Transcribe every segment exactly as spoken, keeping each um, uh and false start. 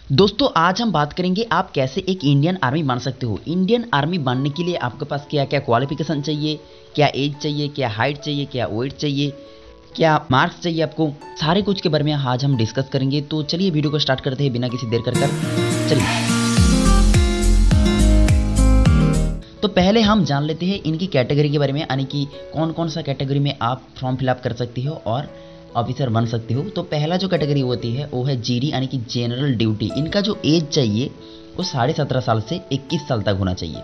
दोस्तों आज हम बात करेंगे आप कैसे एक इंडियन आर्मी बन सकते हो। इंडियन आर्मी बनने के लिए आपके पास क्या क्या क्वालिफिकेशन चाहिए, क्या एज चाहिए, क्या हाइट चाहिए, क्या वेट चाहिए, क्या मार्क्स चाहिए, आपको सारे कुछ के बारे में आज हम डिस्कस करेंगे। तो चलिए वीडियो को स्टार्ट करते हैं बिना किसी देर कर कर चलिए। तो पहले हम जान लेते हैं इनकी कैटेगरी के बारे में, यानी कि कौन कौन सा कैटेगरी में आप फॉर्म फिलअप कर सकते हो और ऑफिसर बन सकते हो। तो पहला जो कैटेगरी होती है वो है जीडी यानी कि जनरल ड्यूटी। इनका जो एज चाहिए वो साढ़े सत्रह साल से इक्कीस साल तक होना चाहिए।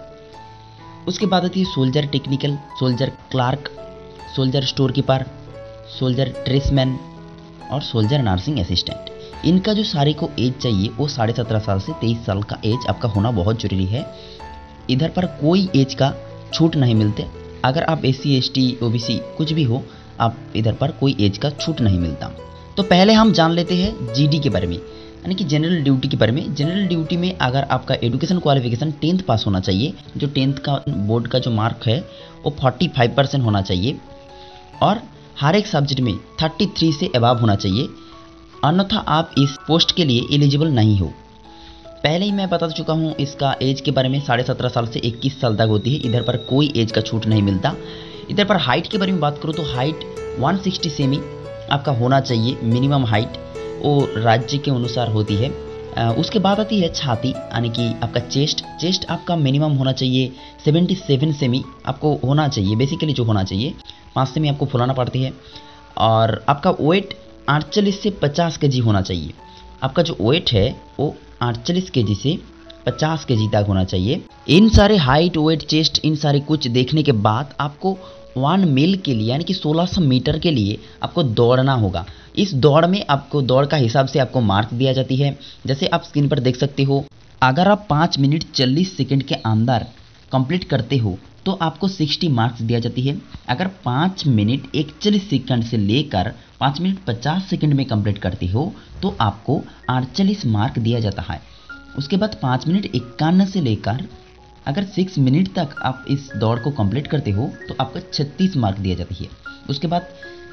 उसके बाद आती है soldier technical, soldier clerk, soldier store keeper, soldier tradesman और सोल्जर नर्सिंग असिस्टेंट। इनका जो सारे को एज चाहिए वो साढ़े सत्रह साल से तेईस साल का एज आपका होना बहुत जरूरी है। इधर पर कोई एज का छूट नहीं मिलते। अगर आप S C S T O B C कुछ भी हो, आप इधर पर कोई एज का छूट नहीं मिलता। तो पहले हम जान लेते हैं जीडी के बारे में, यानी कि जनरल ड्यूटी के बारे में। जनरल ड्यूटी में अगर आपका एजुकेशन क्वालिफिकेशन टेंथ पास होना चाहिए, जो टेंथ का बोर्ड का जो मार्क है वो पैंतालीस परसेंट होना चाहिए और हर एक सब्जेक्ट में तैंतीस से अबव होना चाहिए, अन्यथा आप इस पोस्ट के लिए एलिजिबल नहीं हो। पहले ही मैं बता चुका हूँ इसका एज के बारे में, साढ़े सत्रह साल से इक्कीस साल तक होती है। इधर पर कोई एज का छूट नहीं मिलता। इधर पर हाइट के बारे में बात करूँ तो हाइट एक सौ साठ सेमी आपका होना चाहिए मिनिमम हाइट, वो राज्य के अनुसार होती है। आ, उसके बाद आती है छाती यानी कि आपका चेस्ट। चेस्ट आपका मिनिमम होना चाहिए सतहत्तर सेमी आपको होना चाहिए, बेसिकली जो होना चाहिए पाँच सेमी आपको फुलाना पड़ती है। और आपका वेट अड़तालीस से पचास के जी होना चाहिए। आपका जो वेट है वो अड़तालीस के जी से पचास के जी तक होना चाहिए। इन सारे हाइट वेट चेस्ट इन सारे कुछ देखने के बाद आपको वन मील के लिए यानी कि सोलह सौ मीटर के लिए आपको दौड़ना होगा। इस दौड़ में आपको दौड़ का हिसाब से आपको मार्क दिया जाती है। जैसे आप स्क्रीन पर देख सकते हो, अगर आप पाँच मिनट चालीस सेकंड के अंदर कंप्लीट करते हो तो आपको साठ मार्क्स दिया जाती है। अगर पाँच मिनट इकतालीस सेकंड से लेकर पाँच मिनट पचास सेकंड में कंप्लीट करते हो तो आपको अड़तालीस मार्क दिया जाता है। उसके बाद पाँच मिनट इक्यावन से लेकर अगर छह मिनट तक आप इस दौड़ को कंप्लीट करते हो तो आपको छत्तीस मार्क दिया जाती है। उसके बाद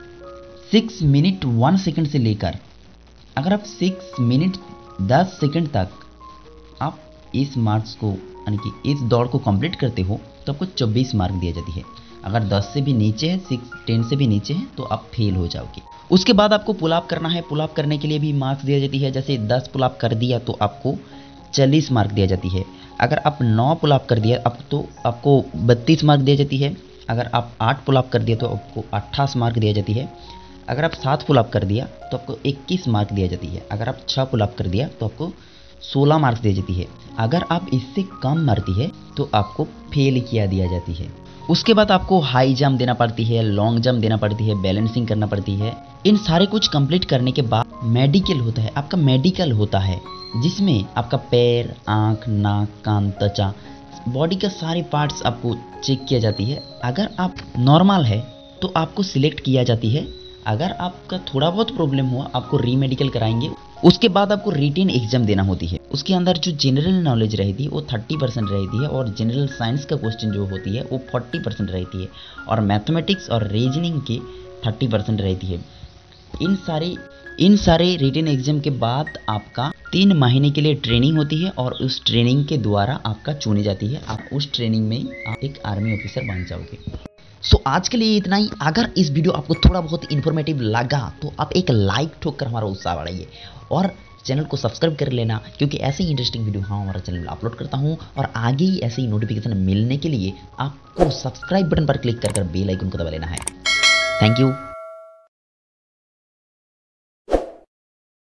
छह मिनट एक सेकंड से लेकर अगर आप छह मिनट दस सेकंड तक आप इस मार्क्स को यानी कि इस दौड़ को कंप्लीट करते हो तो आपको चौबीस मार्क दिया जाती है। अगर दस से भी नीचे है, सिक्स टेन से भी नीचे है तो आप फेल हो जाओगे। उसके बाद आपको पुलअप करना है। पुलअप करने के लिए भी मार्क्स दिया जाती है। जैसे दस पुलअप कर दिया तो आपको चालीस मार्क दिया जाती है। अगर आप नौ पुलअप कर दिया अब तो आपको बत्तीस मार्क दिया जाती है। अगर आप आठ पुलअप कर दिया तो आपको अट्ठाईस मार्क दिया जाती है। अगर आप सात पुलअप कर दिया तो आपको इक्कीस मार्क दिया जाती है। अगर आप छः पुलअप कर दिया तो आपको सोलह मार्क्स दी जाती है। अगर आप इससे कम मारती है तो आपको फेल किया दिया जाती है। उसके बाद आपको हाई जंप देना पड़ती है, लॉन्ग जंप देना पड़ती है, बैलेंसिंग करना पड़ती है। इन सारे कुछ कंप्लीट करने के बाद मेडिकल होता है। आपका मेडिकल होता है जिसमें आपका पैर, आँख, नाक, कान, त्वचा, बॉडी का सारे पार्ट्स आपको चेक किया जाती है। अगर आप नॉर्मल है तो आपको सिलेक्ट किया जाती है। अगर आपका थोड़ा बहुत प्रॉब्लम हुआ आपको रीमेडिकल कराएंगे। उसके बाद आपको रिटेन एग्जाम देना होती है। उसके अंदर जो जनरल नॉलेज रहती है वो तीस परसेंट रहती है और जनरल साइंस का क्वेश्चन जो होती है वो चालीस परसेंट रहती है और मैथमेटिक्स और रीजनिंग की तीस परसेंट रहती है। इन सारे इन सारे रिटेन एग्जाम के बाद आपका तीन महीने के लिए ट्रेनिंग होती है और उस ट्रेनिंग के द्वारा आपका चुनी जाती है। आप उस ट्रेनिंग में आप एक आर्मी ऑफिसर बन जाओगे। सो so, आज के लिए इतना ही। अगर इस वीडियो आपको थोड़ा बहुत इन्फॉर्मेटिव लगा तो आप एक लाइक ठोक कर हमारा उत्साह बढ़ाइए और चैनल को सब्सक्राइब कर लेना, क्योंकि ऐसे ही इंटरेस्टिंग वीडियो हम हमारा चैनल में अपलोड करता हूं और आगे ही ऐसे ही नोटिफिकेशन मिलने के लिए आपको सब्सक्राइब बटन पर क्लिक कर कर बेल आइकन को दबा लेना है। Thank you.